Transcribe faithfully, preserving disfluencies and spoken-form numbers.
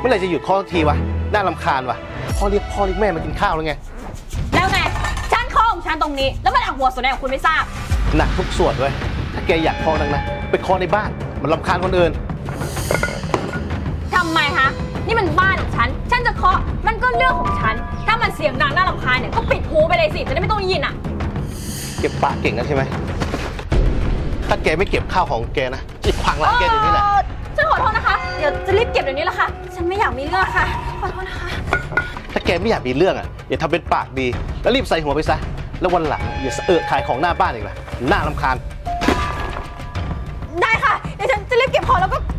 มื่อไหร่จะหยุดเคาะทีวะน่ารำคาญวะพ่อเรียกพ่อเรียกแม่มากินข้าวแล้วไงแล้วไงฉันเคาะของฉันตรงนี้แล้วมันหักหัวส่วนไหนของคุณไม่ทราบหนักทุกส่วนเว้ยถ้าแกอยากเคาะนังนะไปเคาะในบ้านมันรำคาญคนอื่นทำไมคะนี่มันบ้านของฉันฉันจะเคาะมันก็เรื่องของฉันถ้ามันเสียงดังน่ารำคาญเนี่ยก็ปิดหูไปเลยสิจะได้ไม่ต้องยินอ่ะเก็บปากเก่งนะใช่ไหมถ้าแกไม่เก็บข้าวของแกนะจะขวางร้านแกเดี๋ยวนี้แหละฉันขอโทษนะคะเดี๋ยวจะรีบเก็บเดี๋ยวนี้แหละค่ะฉันไม่อยากมีเรื่องค่ะขอโทษนะคะถ้าแกไม่อยากมีเรื่องอ่ะอย่าทำเป็นปากดีแล้วรีบใส่หัวไปซะแล้ววันหลังอย่าเออขายของหน้าบ้านอีกล่ะน่ารำคาญได้ค่ะเดี๋ยวฉันจะรีบเก็บของแล้วก็